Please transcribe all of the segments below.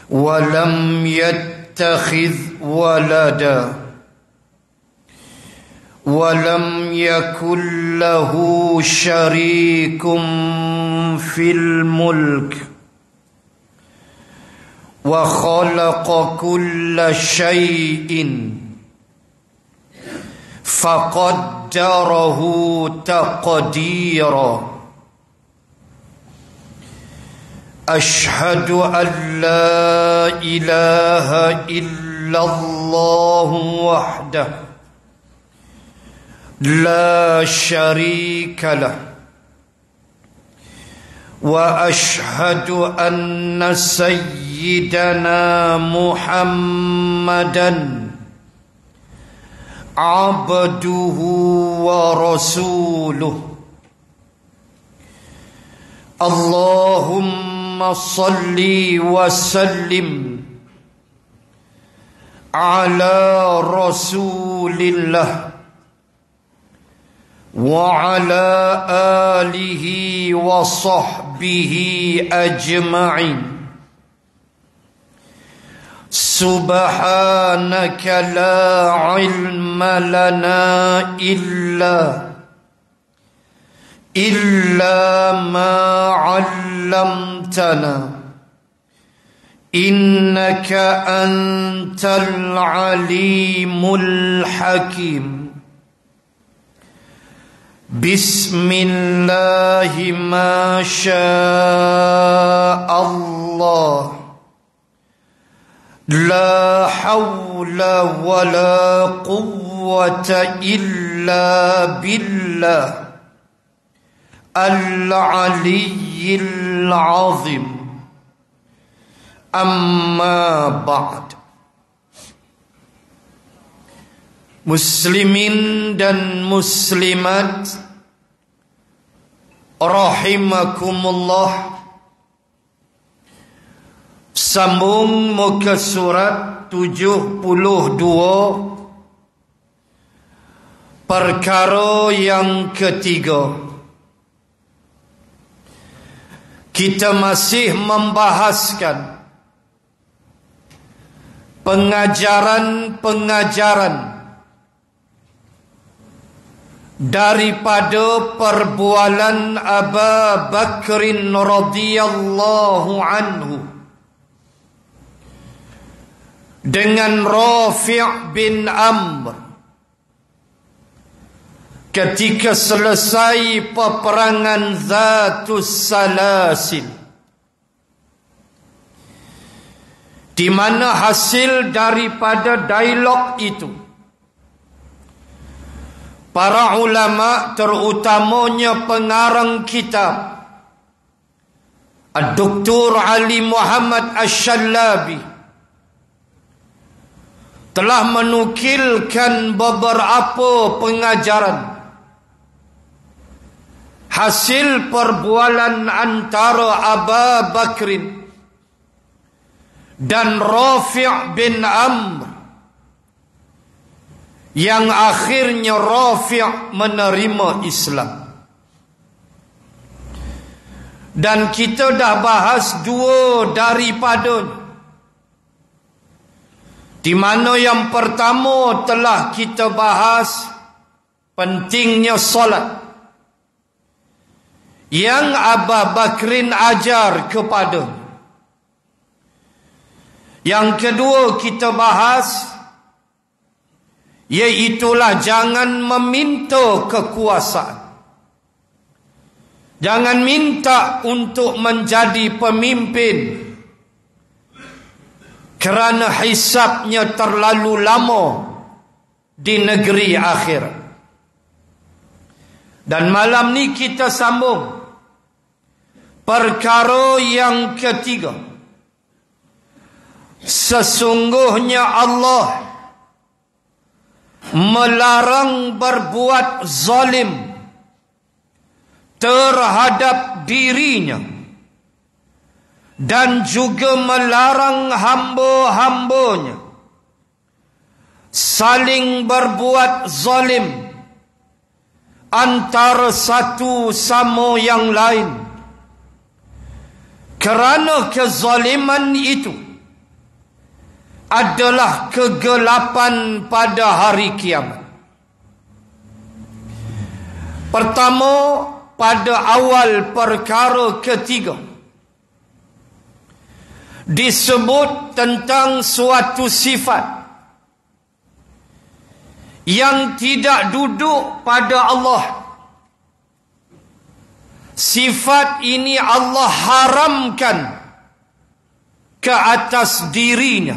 ولم يتخذ ولدا ولم يكن له شريك في الملك وخلق كل شيء فقدره تقديرا أشهد أن لا إله إلا الله وحده لا شريك له وأشهد أن سيدنا محمدا عبده ورسوله اللهم صل وسلم على رسول الله وعلى آله وصحبه أجمعين سبحانك لا علم لنا إلا ما علمتنا إنك أنت العليم الحكيم بسم الله ما شاء الله لا حول ولا قوة إلا بالله العلي العظيم أما بعد Muslimin dan muslimat rahimakumullah, sambung muka surat 72, perkara yang ketiga. Kita masih membahaskan pengajaran-pengajaran daripada perbualan Abu Bakrin radhiyallahu anhu dengan Rafi' bin Amr ketika selesai peperangan Zatus Salasil, di mana hasil daripada dialog itu para ulama, terutamanya pengarang kitab Dr. Ali Muhammad Asy-Syallabi, telah menukilkan beberapa pengajaran hasil perbualan antara Abu Bakrin dan Rafi' bin Amr, yang akhirnya Rafi' menerima Islam. Dan kita dah bahas dua daripadanya, di mana yang pertama telah kita bahas pentingnya solat yang Abu Bakrin ajar kepadanya. Yang kedua kita bahas iaitulah jangan meminta kekuasaan. Jangan minta untuk menjadi pemimpin kerana hisabnya terlalu lama di negeri akhirat. Dan malam ni kita sambung perkara yang ketiga. Sesungguhnya Allah melarang berbuat zalim terhadap dirinya dan juga melarang hamba-hambanya saling berbuat zalim antara satu sama yang lain, kerana kezaliman itu adalah kegelapan pada hari kiamat. Pertama, pada awal perkara ketiga, disebut tentang suatu sifat yang tidak duduk pada Allah. Sifat ini Allah haramkan ke atas dirinya.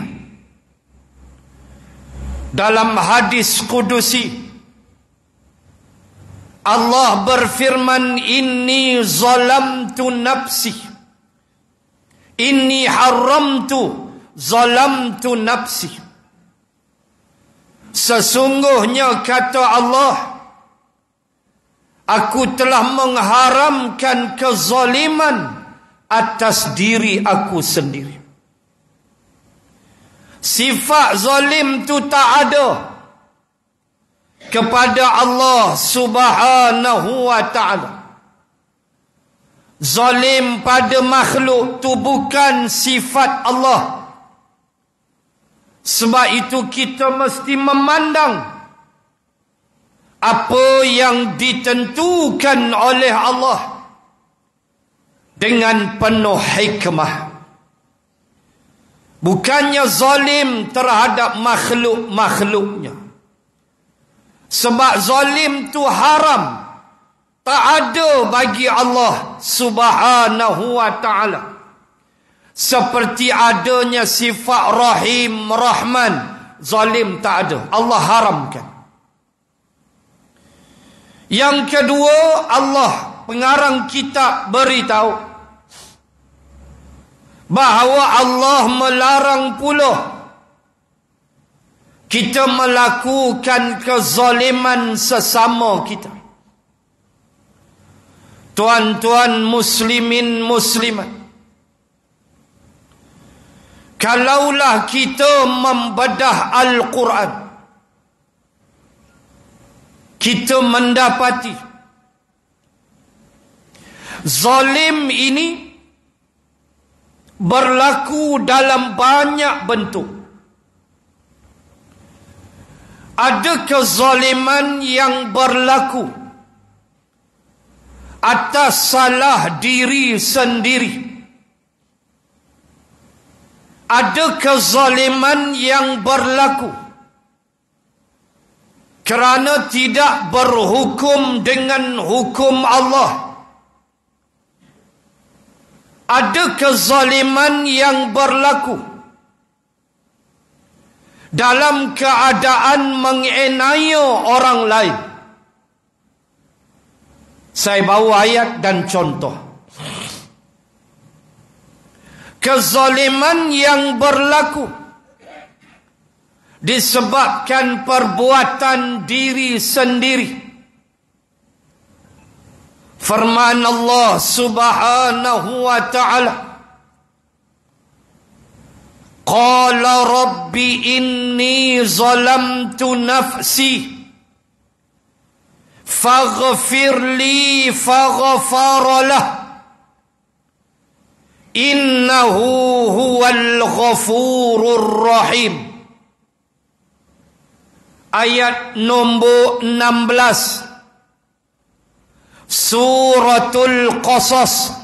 Dalam hadis kudusi, Allah berfirman, inni zalamtu nafsi, inni haramtu zalamtu nafsi. Sesungguhnya kata Allah, aku telah mengharamkan kezaliman atas diri aku sendiri. Sifat zalim tu tak ada kepada Allah Subhanahu wa ta'ala. Zalim pada makhluk tu bukan sifat Allah. Sebab itu kita mesti memandang apa yang ditentukan oleh Allah dengan penuh hikmah. Bukannya zalim terhadap makhluk-makhluknya. Sebab zalim tu haram, tak ada bagi Allah Subhanahu wa ta'ala. Seperti adanya sifat Rahim, Rahman, zalim tak ada. Allah haramkan. Yang kedua, Allah pengarang kitab beritahu bahawa Allah melarang pula kita melakukan kezaliman sesama kita. Tuan-tuan muslimin muslimat, kalaulah kita membedah Al-Quran, kita mendapati zalim ini berlaku dalam banyak bentuk. Ada kezaliman yang berlaku atas salah diri sendiri. Ada kezaliman yang berlaku kerana tidak berhukum dengan hukum Allah. Ada kezaliman yang berlaku dalam keadaan menganiaya orang lain. Saya bawa ayat dan contoh. Kezaliman yang berlaku disebabkan perbuatan diri sendiri. Firman Allah Subhanahu wa ta'ala, qala rabbi inni zalamtu nafsi faghfir li faghfara lah innahu huwal ghafurur rahim. Ayat nombor 16 Suratul Qasas.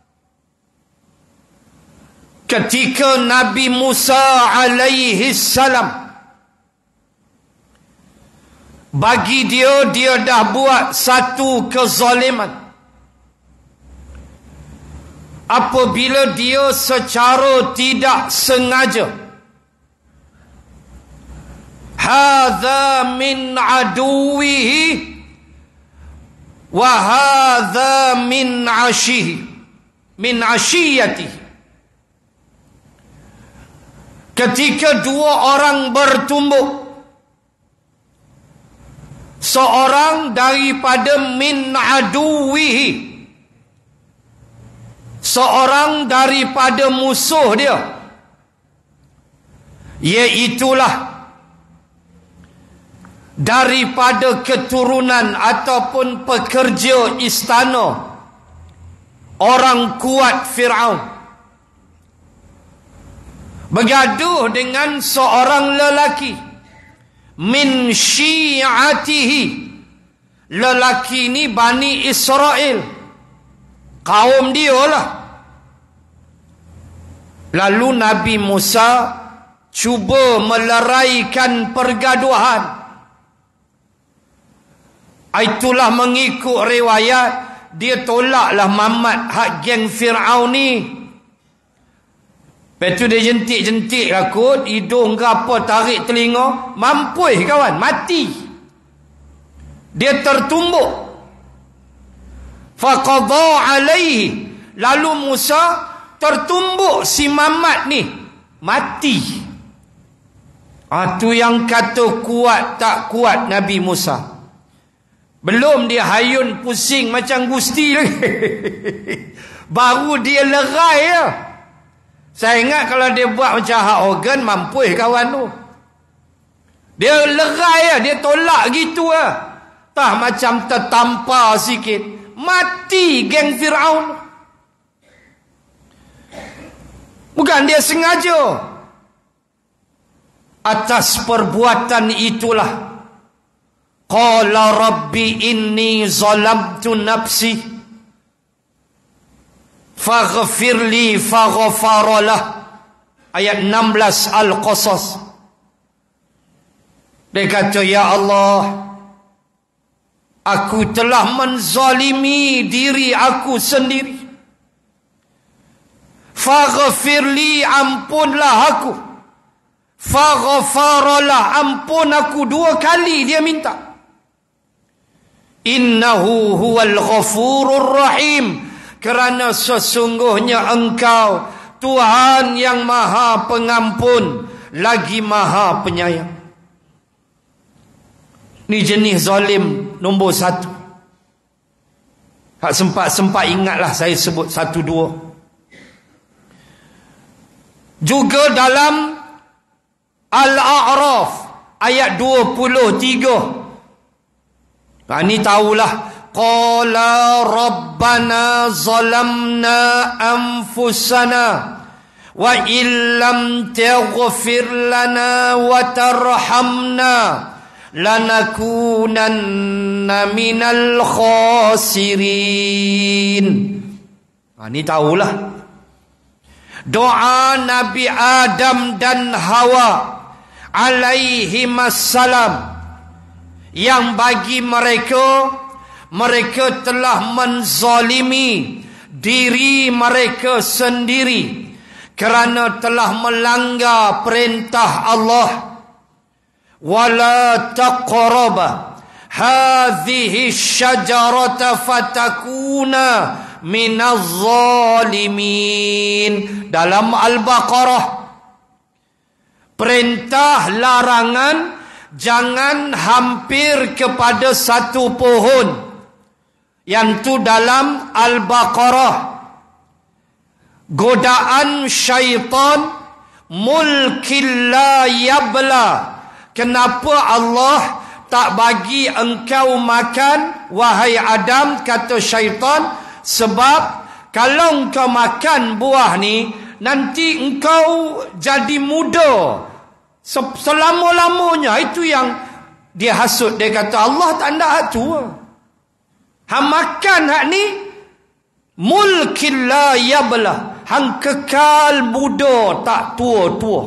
Ketika Nabi Musa alaihi salam, bagi dia dah buat satu kezaliman. Apabila dia secara tidak sengaja, hadza min aduwihi wa hadza min ashihi min ashiyatihi. Ketika dua orang bertumbuk, seorang daripada min aduwihi, seorang daripada musuh dia, iaitulah daripada keturunan ataupun pekerja istana orang kuat Fir'aun. bergaduh dengan seorang lelaki min syi'atihi. Lelaki ni Bani Israel, kaum dia lah. Lalu Nabi Musa cuba meleraikan pergaduhan. Itulah mengikut riwayat, dia tolaklah Muhammad hak geng Fir'aun ni. Lepas tu dia jentik-jentik lah kot, hidung ke apa, tarik telinga, mampus kawan, mati. Dia tertumbuk. Faqadha alaihi, lalu Musa tertumbuk si Muhammad ni, mati. Tu yang kata kuat tak kuat Nabi Musa. Belum dia hayun pusing macam Gusti lagi. Baru dia lerai ya. Saya ingat kalau dia buat macam hak organ, mampus kawan tu. Dia lerai ya, dia tolak gitu ya. Tak macam tertampar sikit, mati geng Fir'aun. Bukan dia sengaja. Atas perbuatan itulah qala rabbi inni zalamtu nafsi faghfirli faghfaralah. Ayat 16 Al-Qasas. Dia kata, ya Allah, aku telah menzalimi diri aku sendiri. Faghfirli, ampunlah aku. Faghfaralah, ampun aku. 2 kali dia minta. Innahu huwal ghafurur rahim, kerana sesungguhnya engkau Tuhan yang maha pengampun lagi maha penyayang. Ni jenis zalim nombor 1. Hak sempat ingatlah saya sebut 1, 2. Juga dalam Al-A'raf ayat 23. Ini tahulah. Qala rabbana zalamna anfusana wa illam taghfir lana wa tarhamna lanakunanna minal khasirin. Ini tahulah doa Nabi Adam dan Hawa alaihimassalam, yang bagi mereka telah menzalimi diri mereka sendiri kerana telah melanggar perintah Allah. Wala taqraba hadhihi syajarata fatakuna minaz zalimin. Dalam Al-Baqarah, perintah larangan jangan hampir kepada satu pohon. Yang tu dalam Al-Baqarah. Godaan syaitan, mulkil la yabla. Kenapa Allah tak bagi engkau makan, wahai Adam, kata syaitan? Sebab kalau engkau makan buah ni, nanti engkau jadi muda selama-lamanya. Itu yang dia hasut. Dia kata Allah tak nak hak tua. Hang makan hak ni, mulkil la yabla, hang kekal muda, tak tua-tua.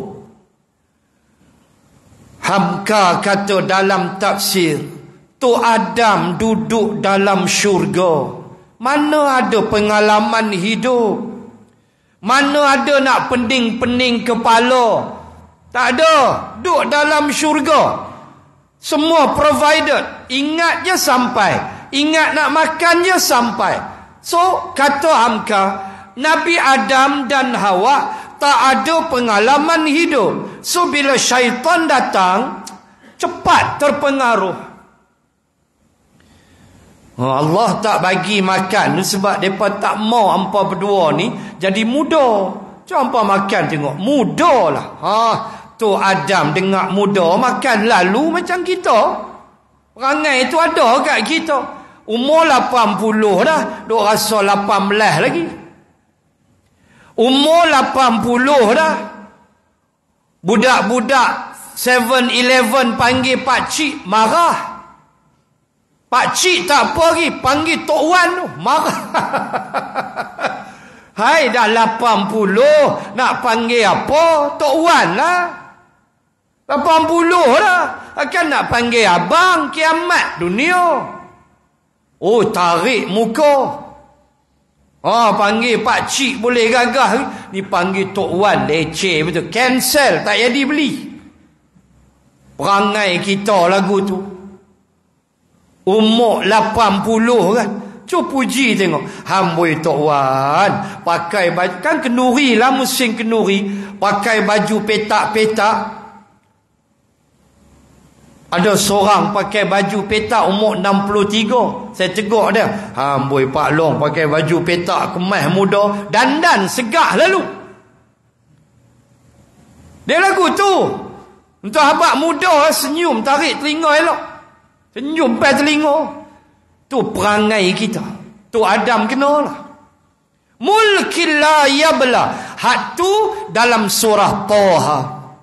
Hamka kata dalam tafsir, tu Adam duduk dalam syurga, mana ada pengalaman hidup, mana ada nak pening-pening kepala. Tak ada. Duduk dalam syurga, semua provided. Ingat je sampai, ingat nak makan je sampai. So kata hamka, Nabi Adam dan Hawa tak ada pengalaman hidup. So bila syaitan datang, cepat terpengaruh. Allah tak bagi makan sebab mereka tak mau hampa berdua ni jadi muda. Cuma hampa makan tengok, muda lah. Tu Adam dengar muda, makan lalu macam kita. Perangai tu ada kat kita. Umur 80 dah, duk rasa 18 lagi. Umur 80 dah, Budak-budak 7-Eleven panggil pakcik, marah. Pakcik tak apa lagi, panggil Tok Wan tu, marah. Hai, dah 80, nak panggil apa? Tok Wan lah. 80 lah. Akan nak panggil abang, kiamat dunia. Oh, tarik muka. Panggil pakcik boleh gagah. Ni panggil Tok Wan, leceh betul. Cancel, tak jadi beli. Perangai kita lagu tu. Umur 80 kan. Cuba puji tengok. Hamboi Tok Wan. Pakai baju. Kan kenuri lah, musim kenuri. Pakai baju petak-petak. Ada seorang pakai baju petak umur 63. Saya tegur dia. Hamboi Pak Long pakai baju petak, kemas muda. Dandan segah lalu. Dia lagu tu. Untuk habak muda senyum, tarik telinga elok. Senyum pai telinga. Tu perangai kita. Tu Adam kenalah. Mulkil la yabla. Hak tu dalam surah Taha.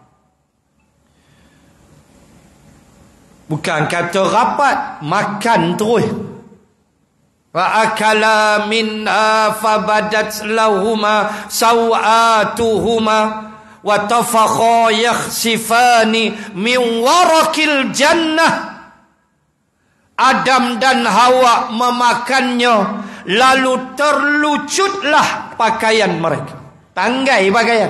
Bukan kata rapat, makan terus. Wa akala minha fabadat lahuma sawatuhuma wa tafakha yakhsifani min warakil jannah. Adam dan Hawa memakannya, lalu terlucutlah pakaian mereka. Tanggai pakaian.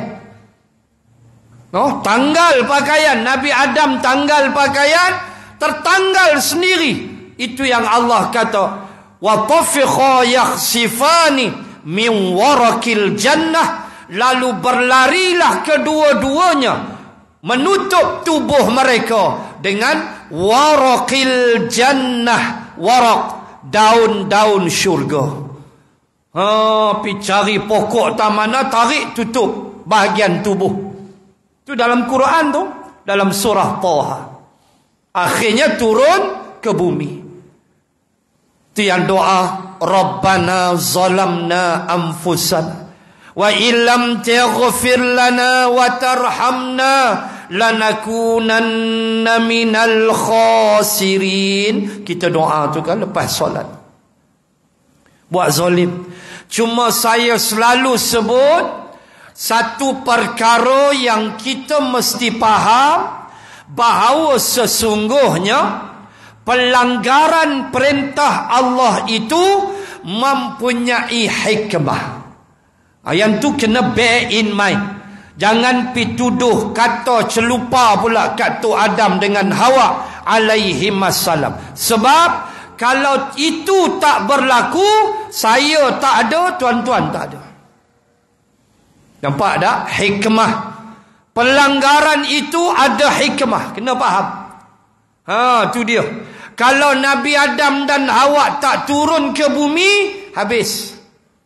Tanggal pakaian. Nabi Adam tanggal pakaian, tertanggal sendiri. Itu yang Allah kata, wa tafiqa yakhsifani min warakil jannah. Lalu berlarilah kedua-duanya menutup tubuh mereka dengan warakil jannah. Warak, daun-daun syurga. Pergi cari pokok tamana, tarik tutup bahagian tubuh. Itu dalam Quran tu, dalam surah Taha. Akhirnya turun ke bumi. Itu yang doa, Rabbana zalamna anfusana wa illam taghfir lana wa tarhamna lanakunanna minal khasirin. Kita doa tu kan lepas solat. Buat zalim. Cuma saya selalu sebut satu perkara yang kita mesti faham, bahawa sesungguhnya pelanggaran perintah Allah itu mempunyai hikmah. Yang tu kena bear in mind. Jangan pi tuduh kata celupa pula kat tu Adam dengan Hawa alaihi wassalam. Sebab kalau itu tak berlaku, saya tak ada, tuan-tuan tak ada. Nampak tak? Hikmah. Pelanggaran itu ada hikmah. Kena faham. Tu dia. Kalau Nabi Adam dan Hawa tak turun ke bumi, habis.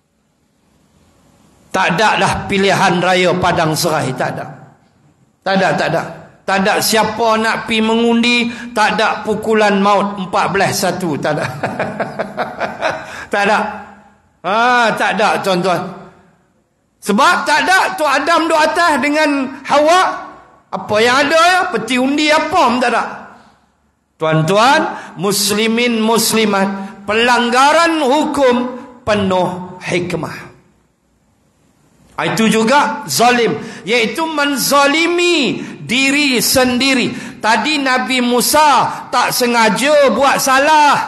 Tak ada lah pilihan raya Padang Serai. Tak ada. Tak ada, tak ada. Tak ada siapa nak pi mengundi. Tak ada pukulan maut 14-1. Tak ada. Tak ada. Tak ada, tuan-tuan. Sebab tak ada tu Adam duduk atas dengan Hawa. Apa yang ada ya? Peti undi apa pun tak ada. Tuan-tuan, muslimin muslimat, pelanggaran hukum penuh hikmah. Itu juga zalim, iaitu menzalimi diri sendiri. Tadi Nabi Musa tak sengaja buat salah.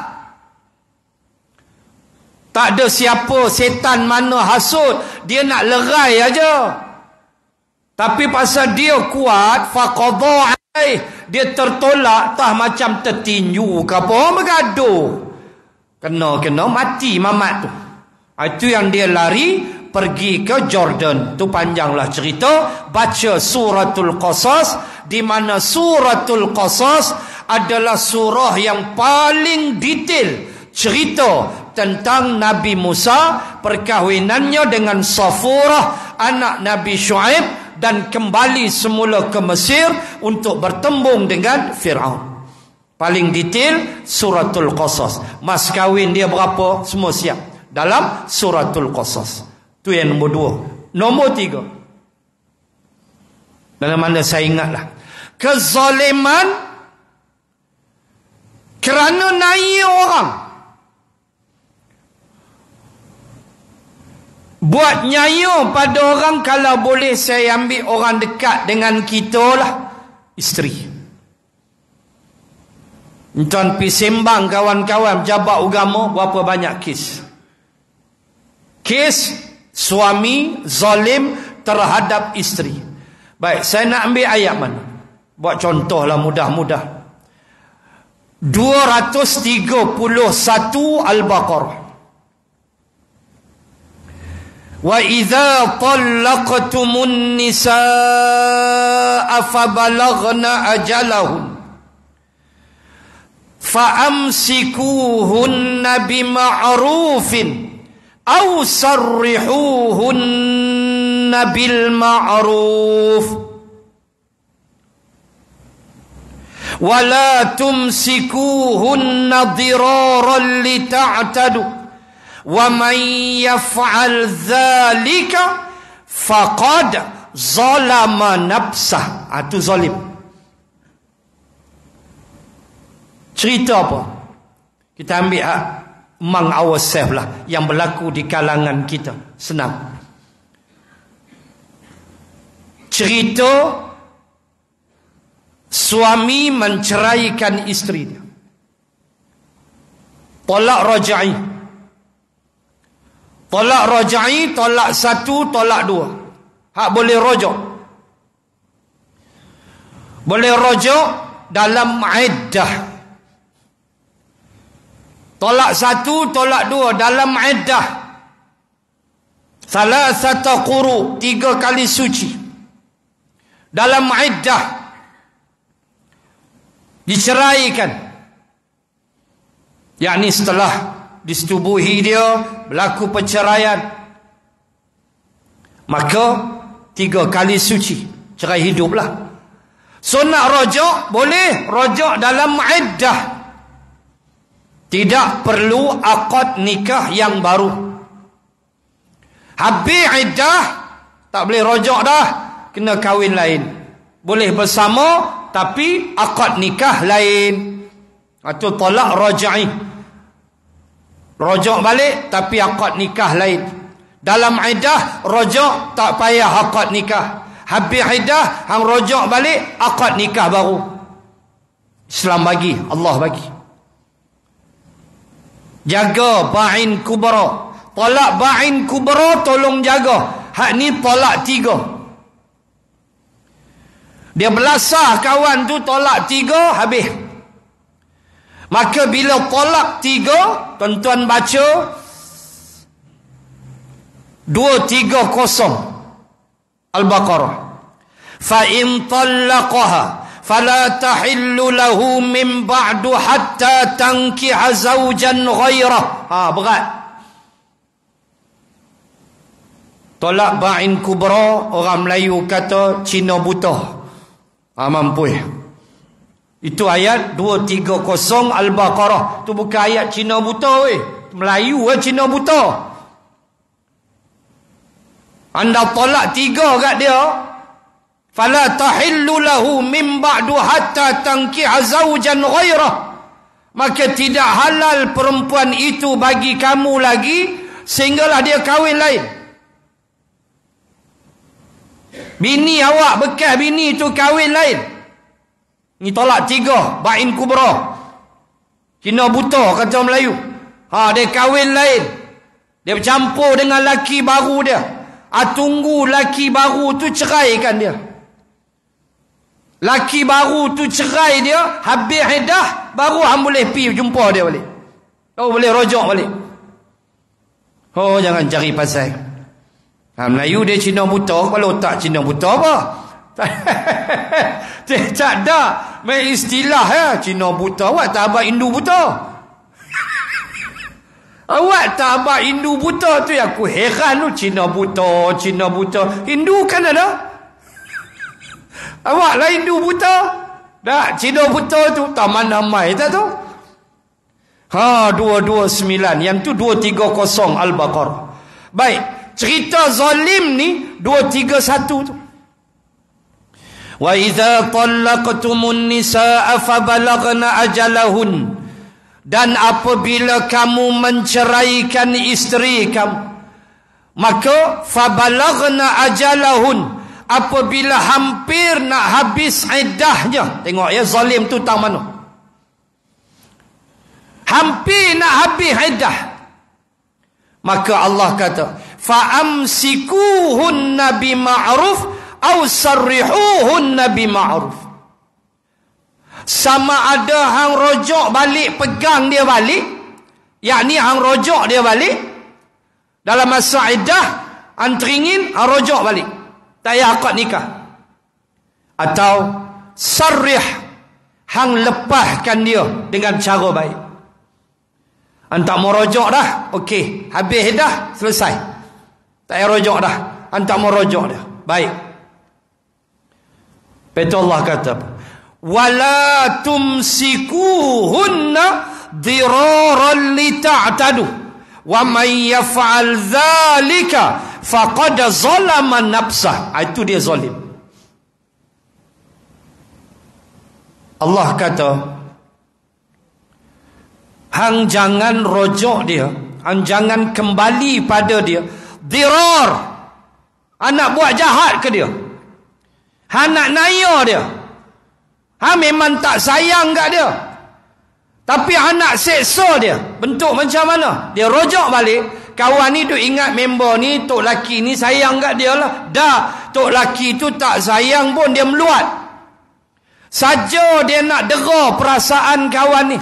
Tak ada siapa, setan mana hasut, dia nak lerai aja. Tapi pasal dia kuat, faqadha alaih, dia tertolak, tah macam tertinju ke apa, bergaduh. Kena mati mamat tu. Itu yang dia lari pergi ke Jordan. Tu panjanglah cerita. Baca suratul Qasas, di mana suratul Qasas adalah surah yang paling detail cerita tentang Nabi Musa, perkahwinannya dengan Safurah anak Nabi Shu'aib, dan kembali semula ke Mesir untuk bertembung dengan Fir'aun. Paling detail suratul Qasas. Mas kahwin dia berapa, semua siap dalam suratul Qasas. Tu yang nombor 2. Nombor 3, Dalam mana saya ingatlah. Kezaliman kerana naik orang. Buat nyayo pada orang, kalau boleh saya ambil orang dekat dengan kita lah. Isteri. Tuan pergi sembang kawan-kawan jabat agama, berapa banyak kes. Kes suami zalim terhadap isteri. Baik, saya nak ambil ayat mana? Buat contoh lah mudah-mudah. 231 Al-Baqarah. Wa idza talaqtumun nisaa fabalaghna ajalahun fa'amsikuhunna bima'rufin aw sarrihuhunna bil ma'ruf wa la tumsikuhunna diraran lita'tadu wa man yaf'al dzalika faqad zalama nafsah. Itu zalim. Cerita apa? Kita ambil among ourselves lah, yang berlaku di kalangan kita. Senang. Cerita suami menceraikan isteri dia. Talak raj'i. Tolak raj'i, tolak satu, tolak dua. Hak boleh rojok. Boleh rojok dalam iddah. Tolak satu, tolak dua dalam iddah. Salasata quru, 3 kali suci. Dalam iddah. Diceraikan. Yakni setelah disetubuhi dia, berlaku perceraian, maka 3 kali suci, cerai hiduplah. So nak rojok, boleh rojok dalam iddah. Tidak perlu akad nikah yang baru. Habis iddah, tak boleh rojok dah, kena kahwin lain. Boleh bersama, tapi akad nikah lain. Itu tolak raj'i. Rojok balik tapi akad nikah lain. Dalam iddah rojok tak payah akad nikah. Habis iddah hang rojok balik akad nikah baru. Islam bagi, Allah bagi. Jaga ba'in kubra. Talak ba'in kubra tolong jaga. Hak ni talak 3. Dia belasah kawan tu talak 3 habis. Maka bila talak 3, tuan-tuan baca 230 Al-Baqarah. Fa in talaqaha fala tahillu lahu min ba'du hatta tankiha zawjan ghairah. Berat. Tolak ba'in kubra, orang Melayu kata Cina buta. Mampu ya. Itu ayat 230 Al-Baqarah. Itu bukan ayat Cina buta weh. Melayu Cina buta. Anda tolak 3 kat dia. Fala tahillu lahu min ba'du hatta tankiha zawjan ghairah. Maka tidak halal perempuan itu bagi kamu lagi sehinggalah dia kahwin lain. Bini awak bekas bini itu kahwin lain. Ni tolak 3, ba'in kubra. Cina buta kata Melayu. Dia kahwin lain. Dia bercampur dengan laki baru dia. Tunggu laki baru tu ceraikan dia. Laki baru tu cerai dia, habis iddah, baru hang boleh pi jumpa dia balik. Kau boleh rojok balik. Jangan cari pasal. Melayu dia Cina buta, kalau tak Cina buta apa? Tak ada main istilah ya. Cina buta, awak tak abang Hindu buta. Awak tak abang Hindu buta tu yang aku heran tu. Cina buta, Cina buta. Hindu kan ada. Awak lah Hindu buta. Tak, Cina buta tu taman ramai tak tu. 229, yang tu 230 Al-Baqarah. Baik, cerita zalim ni 231 tu. Wa idza talaqtumun nisaa fabalaghna ajalahun, dan apabila kamu menceraikan isteri kamu, maka fabalaghna ajalahun, apabila hampir nak habis iddahnya. Tengok ya, zalim tu tang mana, hampir nak habis iddah, maka Allah kata fa'amsikuhunna bima'ruf aw sarrihuhunna bima'ruf. Sama ada hang rojok balik, pegang dia balik, yakni hang rojok dia balik dalam masa iddah, anteringin hang rojok balik, tak payah akad nikah. Atau sarrih, hang lepaskan dia dengan cara baik. Antak mau rojok dah, okey, habis dah, selesai, tak payah rojok dah. Antak mau rojok dah, baik. Betul Allah kata, wala tumsikuhunna diraran lita'tadu wa man yaf'al dzalika faqad zalama nafsah. Itu dia zalim. Allah kata, hang jangan rojok dia, hang jangan kembali pada dia. Dirar, anak buat jahat ke dia, hang nak naya dia, hang memang tak sayang kat dia, tapi hang nak seksa dia. Bentuk macam mana? Dia rojok balik. Kawan ni duk ingat member ni, tok laki ni sayang kat dia lah. Dah, tok laki tu tak sayang pun dia meluat. Saja dia nak dera perasaan kawan ni.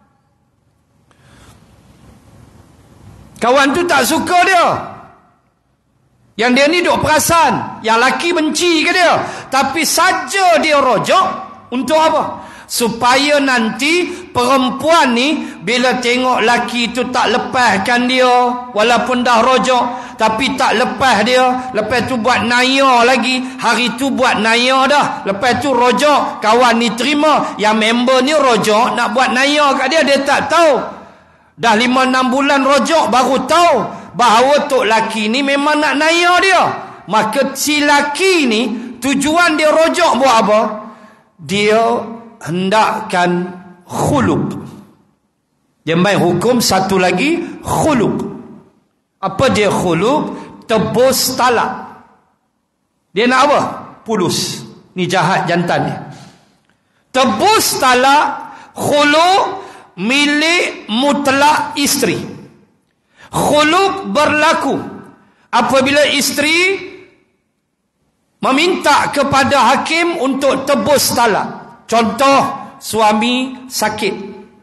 Kawan tu tak suka dia, yang dia ni duk perasan, yang laki benci ke dia, tapi saja dia rojok. Untuk apa? Supaya nanti perempuan ni bila tengok laki tu tak lepaskan dia, walaupun dah rojok, tapi tak lepas dia, lepas tu buat naya lagi, hari tu buat naya dah, lepas tu rojok, kawan ni terima, yang member ni rojok nak buat naya kat dia, dia tak tahu. Dah 5-6 bulan rojok baru tahu bahawa tok laki ni memang nak naya dia. Maka si laki ni tujuan dia rojok buat apa? Dia hendakkan khuluk. Dia main hukum satu lagi, khuluk. Apa dia khuluk? Tebus talak. Dia nak apa? Pulus. Ni jahat jantan ni. Tebus talak, khuluk, milik mutlak isteri. Khuluk berlaku apabila isteri meminta kepada hakim untuk tebus talak. Contoh, suami sakit.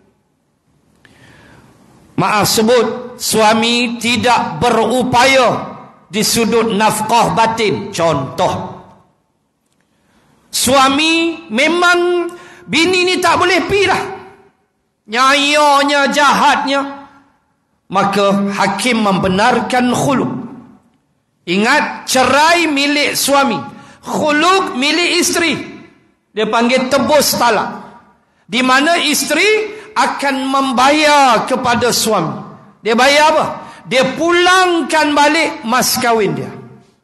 Maaf sebut, suami tidak berupaya di sudut nafkah batin. Contoh, suami memang bini ni tak boleh pi dah, nyayanya, jahatnya, maka hakim membenarkan khuluk. Ingat, cerai milik suami, khuluk milik isteri. Dia panggil tebus talak, di mana isteri akan membayar kepada suami. Dia bayar apa? Dia pulangkan balik mas kahwin dia,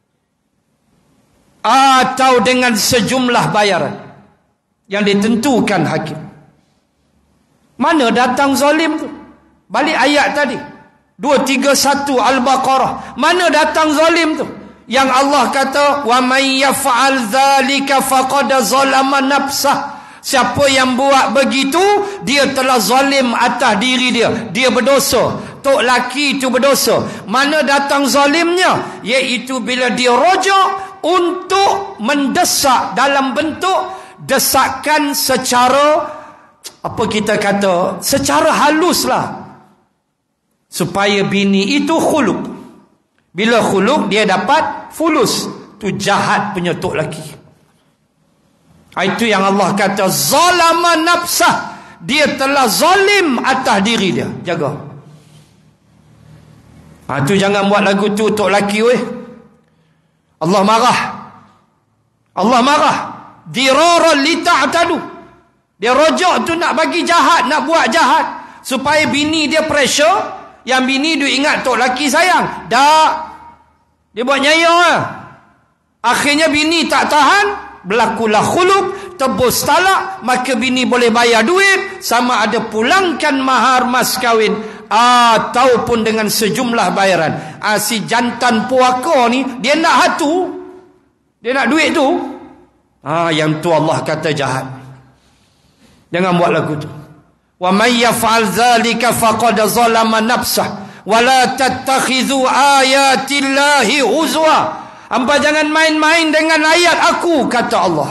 atau dengan sejumlah bayaran yang ditentukan hakim. Mana datang zalim tu? Balik ayat tadi 231 Al-Baqarah. Mana datang zalim tu? Yang Allah kata, wa may yaf'al dzalika faqad zalama nafsah. Siapa yang buat begitu, dia telah zalim atas diri dia. Dia berdosa. Tok laki itu berdosa. Mana datang zalimnya? Iaitu bila dia rojok untuk mendesak dalam bentuk desakan secara, apa kita kata, secara halus lah, supaya bini itu khuluk. Bila khuluk, dia dapat fulus. Tu jahat punya tok laki. Itu yang Allah kata zalama nafsah. Dia telah zalim atas diri dia. Jaga. Tu jangan buat lagu tu tok laki weh. Allah marah. Allah marah. Dirara lita'tadu. Dia rojok tu nak bagi jahat, nak buat jahat, supaya bini dia pressure. Yang bini dia ingat tok laki sayang. Dah, dia buat nyayang lah. Akhirnya bini tak tahan, berlakulah khuluk, tebus talak, maka bini boleh bayar duit, sama ada pulangkan mahar mas kahwin ataupun dengan sejumlah bayaran. Si jantan puaka ni, dia nak hatu, dia nak duit tu. Yang tu Allah kata jahat. Jangan buat lagu tu. Wa may yaf'al dzalika faqad zalama nafsah wa la tattakhidhu ayatillahi huzwa. Hamba jangan main-main dengan ayat aku, kata Allah.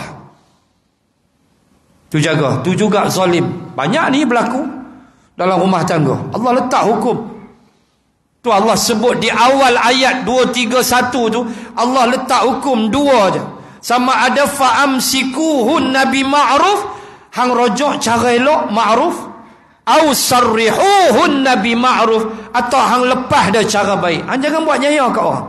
Tu jaga, tu juga zalim. Banyak ni berlaku dalam rumah tangga. Allah letak hukum. Tu Allah sebut di awal ayat 231 tu, Allah letak hukum dua je. Sama ada fa'amsikuhun nabi ma'ruf, hang rojok cara elok ma'ruf, au sarrihuhun nabi ma'ruf, atau hang lepas dah cara baik. Hang jangan buat nyaya kat orang.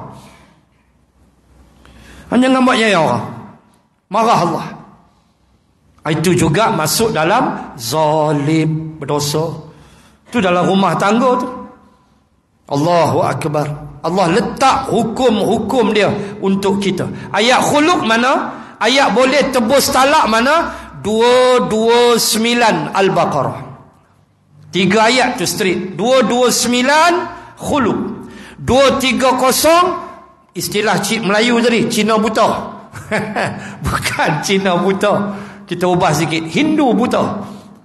Jangan buat nyaya orang. Marah Allah. Itu juga masuk dalam zalim, berdosa. Itu dalam rumah tangga tu. Allahu Akbar. Allah letak hukum-hukum dia untuk kita. Ayat khuluk mana? Ayat boleh tebus talak mana? 229 Al-Baqarah. 3 ayat tu straight. 229 khuluk. 230 istilah Melayu tadi, Cina buta. Bukan Cina buta. Kita ubah sikit, Hindu buta.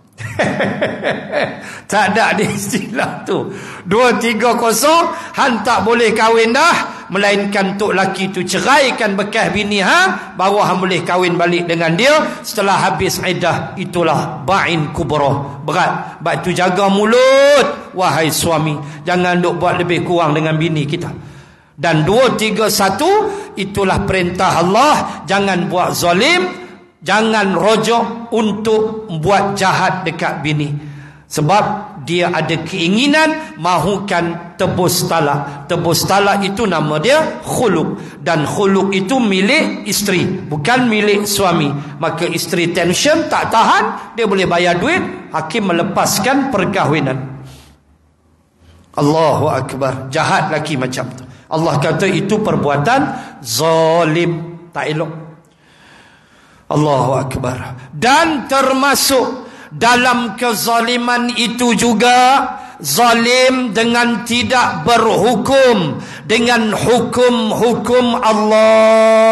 Tak ada di istilah tu. 230 han tak boleh kahwin dah, melainkan tok laki tu ceraikan bekas bini baru han boleh kahwin balik dengan dia setelah habis iddah. Itulah ba'in kubra, berat. Bab tu jaga mulut wahai suami, jangan duk buat lebih kurang dengan bini kita. Dan 231 itulah perintah Allah, jangan buat zalim, jangan rojok untuk buat jahat dekat bini. Sebab dia ada keinginan mahukan tebus talak. Tebus talak itu nama dia khuluk. Dan khuluk itu milik isteri, bukan milik suami. Maka isteri tension, tak tahan, dia boleh bayar duit, hakim melepaskan perkahwinan. Allahu Akbar. Jahat laki macam tu. Allah kata itu perbuatan zalim, tak elok. Allahu Akbar. Dan termasuk dalam kezaliman itu juga zalim dengan tidak berhukum dengan hukum-hukum Allah.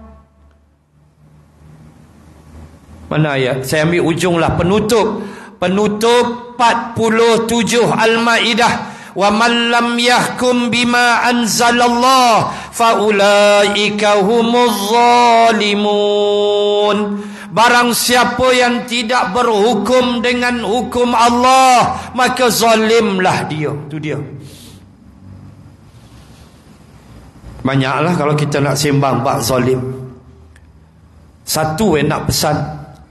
Mana ayat? Saya ambil ujunglah, penutup 47 Al-Maidah. Wa man lam yahkum bima anzalallah fa ulaika humuz zalimun. Barang siapa yang tidak berhukum dengan hukum Allah, maka zalimlah dia. Itu dia. Banyaklah kalau kita nak sembang bab zalim. Satu yang nak pesan,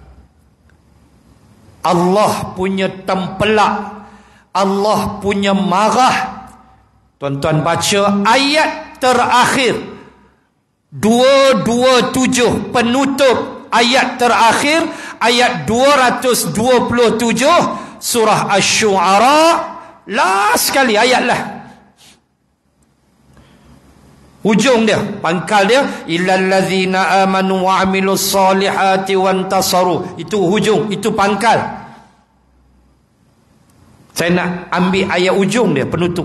Allah punya tempelak, Allah punya marah. Tuan-tuan baca ayat terakhir 227, penutup ayat terakhir, ayat 227 surah Asy-Syu'ara. Last sekali ayat lah, hujung dia, pangkal dia, illal ladzina amanu wa amilus solihati wantasaru. Itu hujung, itu pangkal. Saya nak ambil ayat ujung dia, penutup.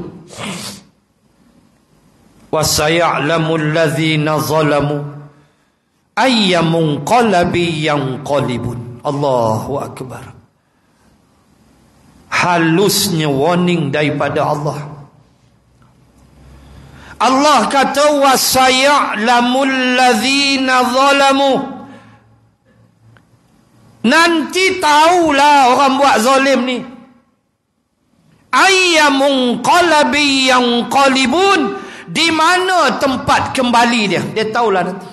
Wa saya'lamul ladzina zalamu ayyamun qalabi yanqalibun. Allahu Akbar. Halusnya warning daripada Allah. Allah kata wa saya'lamul ladzina zalamu. Nanti tahulah orang buat zalim ni. Ayyamun qalabi yanqalibun, di mana tempat kembali dia. Dia tahulah nanti.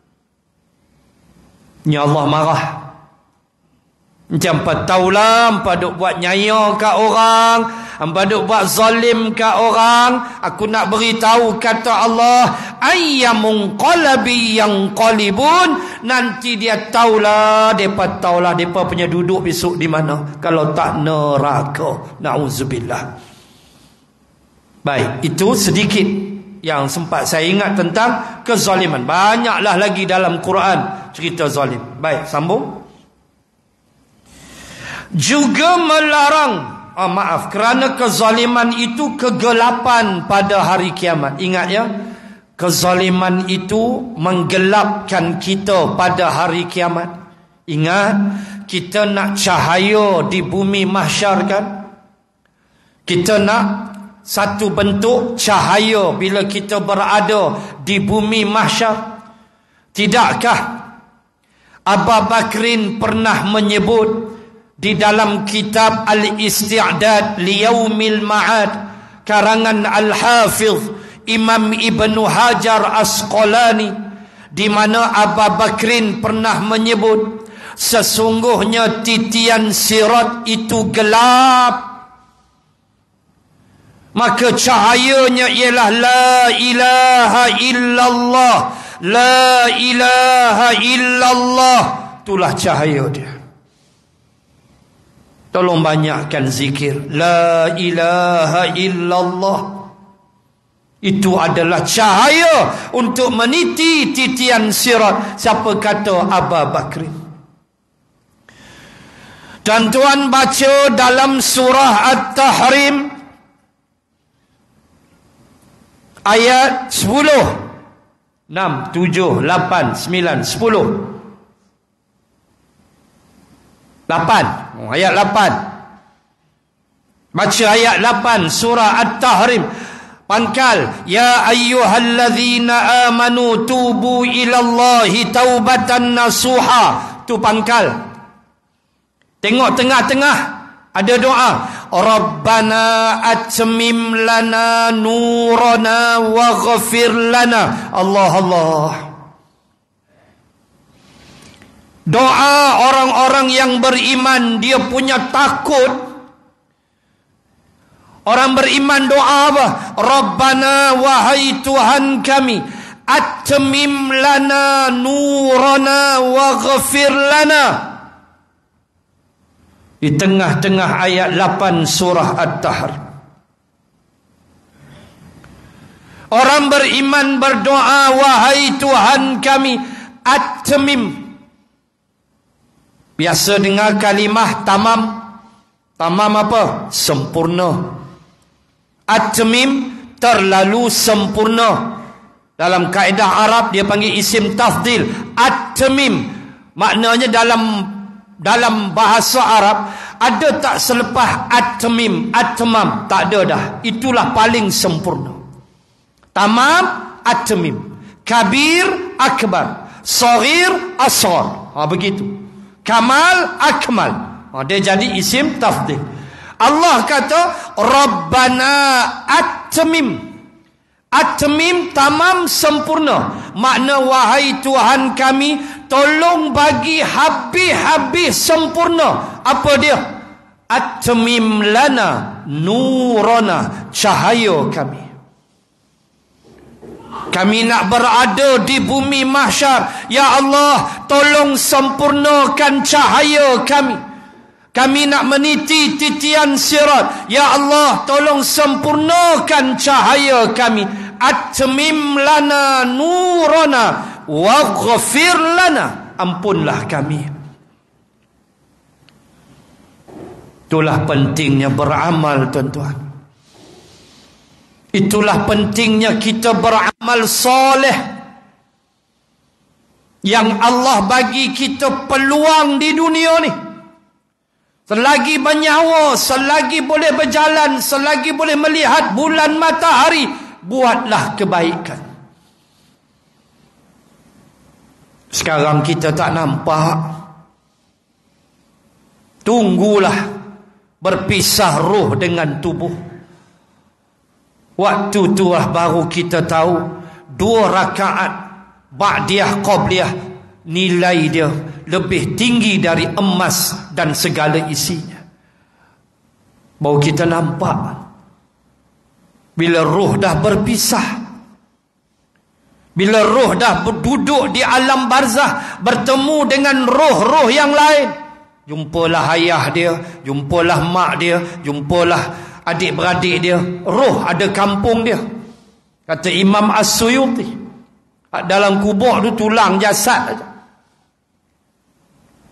Ya Allah marah. Macam apa tahulah, hampa duk buat nyaya kat orang, hampa duk buat zalim kat orang. Aku nak beritahu, kata Allah, ayyamun qalabi yanqalibun, nanti dia tahulah, depa tahulah depa punya duduk besok di mana, kalau tak neraka. Nauzubillah. Baik, itu sedikit yang sempat saya ingat tentang kezaliman. Banyaklah lagi dalam Quran cerita zalim. Baik, sambung. Juga melarang, kerana kezaliman itu kegelapan pada hari kiamat. Ingat ya, kezaliman itu menggelapkan kita pada hari kiamat. Ingat, kita nak cahaya di bumi mahsyar kan? Kita nak satu bentuk cahaya bila kita berada di bumi mahsyar. Tidakkah Abu Bakrin pernah menyebut di dalam kitab Al-Isti'dad Liyaumil Ma'ad karangan Al-Hafiz Imam Ibn Hajar Asqalani, di mana Abu Bakrin pernah menyebut sesungguhnya titian sirat itu gelap, maka cahayanya ialah la ilaha illallah, la ilaha illallah. Itulah cahaya dia. Tolong banyakkan zikir la ilaha illallah. Itu adalah cahaya untuk meniti titian sirat. Siapa kata Abu Bakrin? Dan tuan baca dalam surah At-Tahrim ayat 10, 6, 7, 8, 9, 10. 8. Ayat 8. Baca ayat 8 surah At-Tahrim. Pangkal, ya ayyuhallazina amanu tubu ilallahi taubatan nasuha. Tu pangkal. Tengok tengah-tengah ada doa. Rabbana atmim lana nurana waghfir lana. Allah Allah. Doa orang-orang yang beriman, dia punya takut. Orang beriman doa apa? Rabbana, wahai Tuhan kami, atmim lana nurana waghfir lana. Di tengah-tengah ayat 8 surah At-Tahrim. Orang beriman berdoa, wahai Tuhan kami, atmim. Biasa dengar kalimah tamam. Tamam apa? Sempurna. Atmim, terlalu sempurna. Dalam kaedah Arab dia panggil isim tafdil. Atmim, maknanya dalam bahasa Arab ada tak selepas atmim, atmam? Tak ada dah. Itulah paling sempurna. Tamam, atmim. Kabir, akbar. Saghir, asghar. Begitu. Kamal, akmal. Dia jadi isim tafdil. Allah kata Rabbana atmim. Atmim, tamam, sempurna. Makna wahai Tuhan kami, tolong bagi habis-habis sempurna. Apa dia? Atmim lana nurana, cahaya kami. Kami nak berada di bumi mahsyar. Ya Allah, tolong sempurnakan cahaya kami. Kami nak meniti titian sirat. Ya Allah, tolong sempurnakan cahaya kami. Atmim lana nurana waghfir lana. Ampunlah kami. Itulah pentingnya beramal, tuan-tuan. Itulah pentingnya kita beramal soleh. Yang Allah bagi kita peluang di dunia ni. Selagi bernyawa, selagi boleh berjalan, selagi boleh melihat bulan matahari, buatlah kebaikan. Sekarang kita tak nampak. Tunggulah berpisah roh dengan tubuh. Waktu tu lah baru kita tahu 2 rakaat ba'diyah qabliyah nilai dia lebih tinggi dari emas dan segala isinya. Baru kita nampak bila roh dah berpisah, bila roh dah duduk di alam barzah bertemu dengan roh-roh yang lain. Jumpalah ayah dia, jumpalah mak dia, jumpalah adik-beradik dia. Roh ada kampung dia. Kata Imam As-Suyuti, dalam kubur tu tulang jasad saja.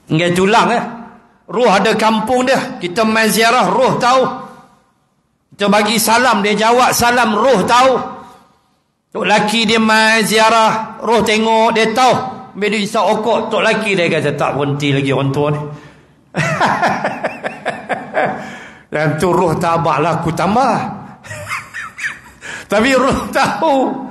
Ngai tulang Roh ada kampung dia. Kita main ziarah, roh tahu. Kita bagi salam, dia jawab salam, roh tahu. Tok laki dia main ziarah, roh tengok, dia tahu. Bila dia isap okok, tok laki dia kata tak berhenti lagi orang tua ni. Dan tu roh tabak lah aku tambah. Tapi roh tahu.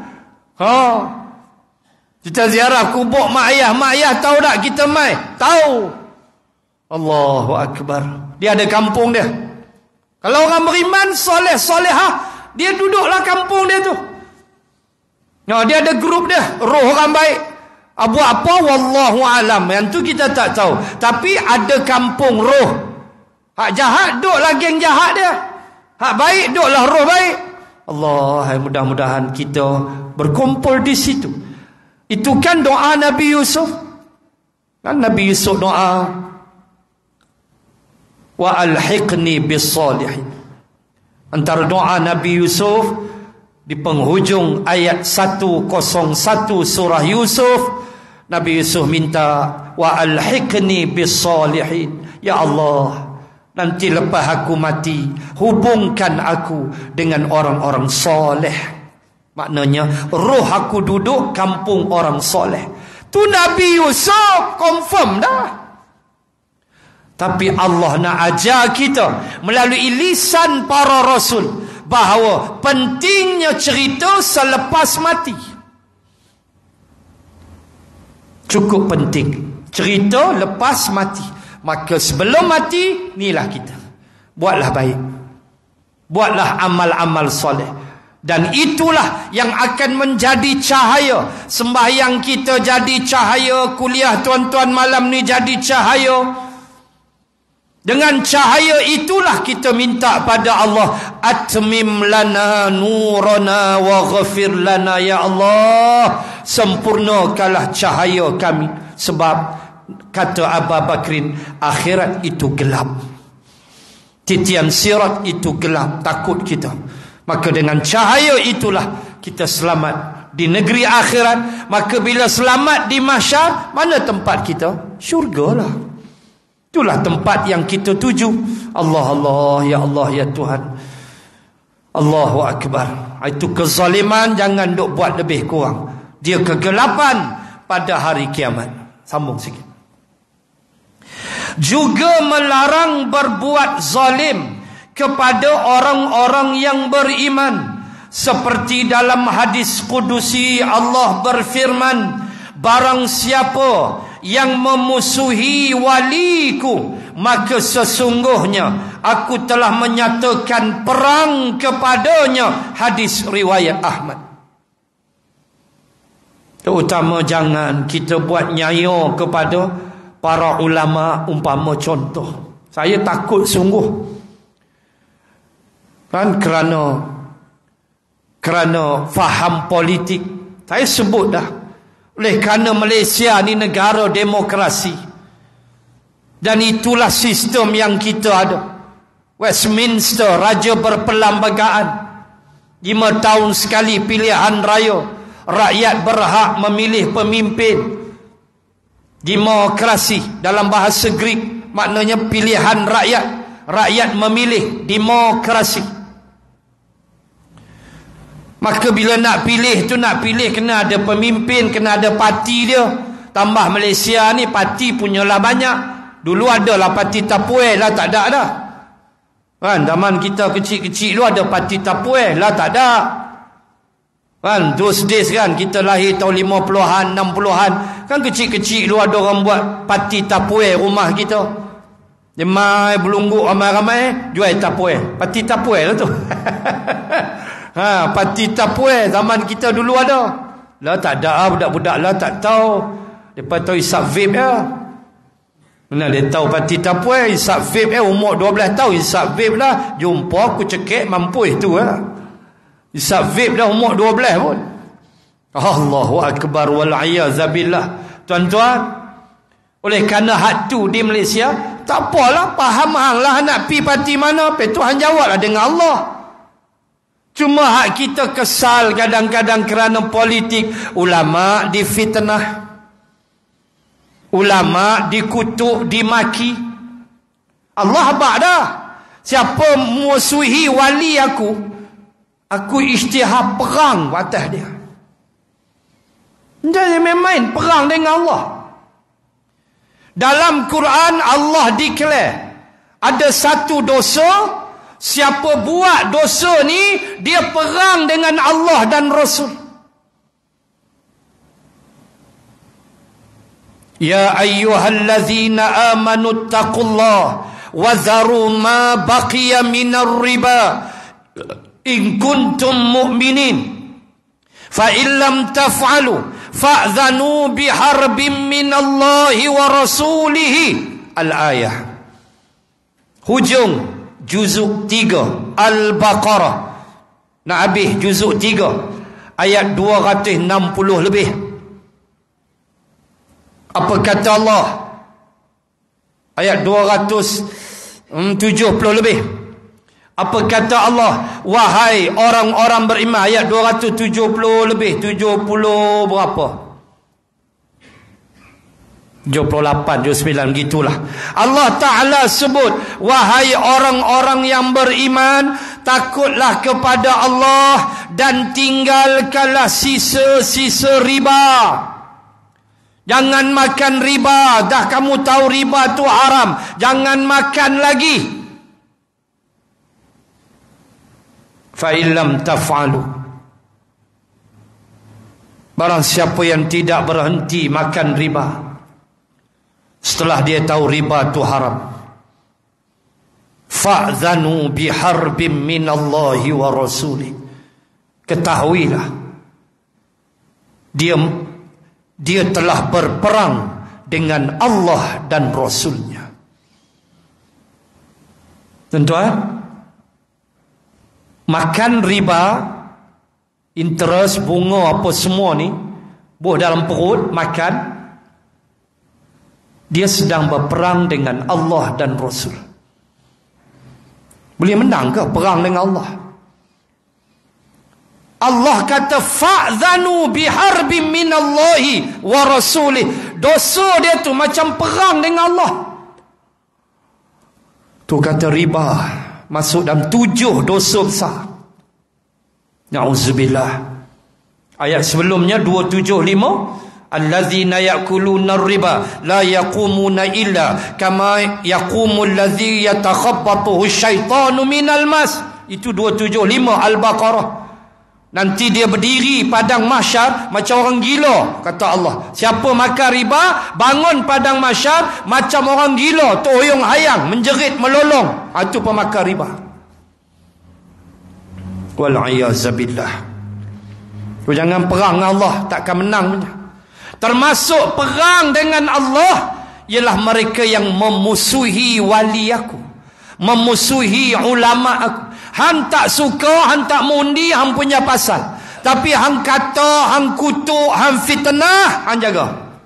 Kita ziarah kubur mak ayah tahu tak kita mai? Tahu. Allahu Akbar. Dia ada kampung dia. Kalau orang beriman, soleh-solehah, dia duduklah kampung dia tu. Dia ada grup dia, roh orang baik. Buat apa? Wallahu alam. Yang tu kita tak tahu. Tapi ada kampung roh. Hak jahat, duduklah geng jahat dia. Hak baik, duduklah roh baik. Allah, mudah-mudahan kita berkumpul di situ. Itu kan doa Nabi Yusuf. Kan Nabi Yusuf doa, wa alhiqni bis-salihin. Antara doa Nabi Yusuf di penghujung ayat 101 surah Yusuf, Nabi Yusuf minta wa alhiqni bis-salihin. Ya Allah, nanti lepas aku mati, hubungkan aku dengan orang-orang soleh. Maknanya roh aku duduk kampung orang soleh. Tu Nabi Yusuf confirm dah. Tapi Allah nak ajar kita melalui lisan para rasul bahawa pentingnya cerita selepas mati. Cukup penting cerita lepas mati. Maka sebelum mati, inilah kita. Buatlah baik. Buatlah amal-amal soleh. Dan itulah yang akan menjadi cahaya. Sembahyang kita jadi cahaya. Kuliah tuan-tuan malam ni jadi cahaya. Dengan cahaya itulah kita minta pada Allah, atmim lana nurana wa ghafir lana ya Allah, sempurnakanlah cahaya kami. Sebab kata Abu Bakrin, akhirat itu gelap, titian sirat itu gelap, takut kita. Maka dengan cahaya itulah kita selamat di negeri akhirat. Maka bila selamat di mahsyar, mana tempat kita? Syurgalah. Itulah tempat yang kita tuju. Allah, Allah, ya Allah, ya Tuhan. Allahu Akbar. Itu kezaliman jangan duk buat lebih kurang. Dia kegelapan pada hari kiamat. Sambung sikit. Juga melarang berbuat zalim kepada orang-orang yang beriman. Seperti dalam hadis Qudusi Allah berfirman, barang siapa yang memusuhi waliku, maka sesungguhnya aku telah menyatakan perang kepadanya. Hadis riwayat Ahmad. Terutama jangan kita buat nyayo kepada para ulama. Umpama contoh, saya takut sungguh kan, kerana faham politik. Saya sebut dah, oleh kerana Malaysia ni negara demokrasi, dan itulah sistem yang kita ada. Westminster, raja berperlembagaan, 5 tahun sekali pilihan raya, rakyat berhak memilih pemimpin. Demokrasi dalam bahasa Greek maknanya pilihan rakyat, rakyat memilih, demokrasi. Maka bila nak pilih tu, nak pilih kena ada pemimpin, kena ada parti dia. Tambah Malaysia ni parti punyalah banyak. Dulu adalah parti Tapuai, lah tak ada dah. Kan zaman kita kecil-kecil dulu ada parti Tapuai, lah tak ada. Kan those days kan, kita lahir tahun 50-an, 60-an, kan kecil-kecil dulu ada orang buat parti Tapuai rumah kita. Dia mai belungguk ramai-ramai jual Tapuai. Parti Tapuai lah tu. Parti Tapuai zaman kita dulu ada. Lah tak ada, budak-budak lah tak tahu. Depa tahu hisap vape ya. Mana dia tahu parti Tapuai, hisap vape umur 12 tahun hisap vape lah. Jumpa aku cekek mampu itu hisap vape dah umur 12 pun. Allahu Akbar wal'iyadzabillah. Tuan-tuan, oleh kerana hak tu di Malaysia, tak apalah, faham hang lah nak pi parti mana, Tuhan jawablah dengan Allah. Cuma hak kita kesal kadang-kadang kerana politik. Ulama difitnah, ulama dikutuk, dimaki. Allah habaq dah. Siapa musuhi wali aku isytihar perang atas dia. Jangan main-main perang dengan Allah. Dalam Quran Allah declare ada satu dosa, siapa buat dosa ni dia perang dengan Allah dan Rasul. Ya ayyuhallazina amanu taqullaha wa dharu ma baqiya minar riba in kuntum mu'minin fa illam taf'alu fa'dhanu biharbin minallahi wa rasulihi. Al-ayah. Hujung juzuk 3 Al-Baqarah. Nak habis juzuk 3 ayat 260 lebih. Apa kata Allah? Ayat 270 lebih. Apa kata Allah? Wahai orang-orang beriman. Ayat 270 lebih. 70 berapa? 78, 79, gitulah. Allah Ta'ala sebut, wahai orang-orang yang beriman, takutlah kepada Allah dan tinggalkanlah sisa-sisa riba. Jangan makan riba. Dah kamu tahu riba tu haram. Jangan makan lagi. Fa illam taf'alu, barang siapa yang tidak berhenti makan riba setelah dia tahu riba tu haram, fa'dhanu biharbin minallahi wa rasuli, ketahuilah dia telah berperang dengan Allah dan Rasulnya. Tuan-tuan, makan riba, interest, bunga apa semua ni, buah dalam perut, makan, dia sedang berperang dengan Allah dan Rasul. Boleh menang ke perang dengan Allah? Allah kata fa'dhanu biharbin minallahi wa rasulih. Dosa dia tu macam perang dengan Allah. Tu kata riba masuk dalam 7 dosa besar. Na'udzubillah. Ayat sebelumnya 275, allazina ya'kuluna riba la yaqumuna illa kama yaqumu allazi yatakhabbathu syaitanu minal mas. Itu 275 Al-Baqarah. Nanti dia berdiri padang mahsyar macam orang gila, kata Allah. Siapa makan riba, bangun padang mahsyar macam orang gila, toyong hayang, menjerit melolong. Itu pemakan riba. Wal'iyazabillah. Jangan perang dengan Allah, takkan menang punya. Termasuk perang dengan Allah ialah mereka yang memusuhi wali aku, memusuhi ulama aku. Hang tak suka, hang tak mundi, hang punya pasal. Tapi hang kata, hang kutuk, hang fitnah, hang jaga.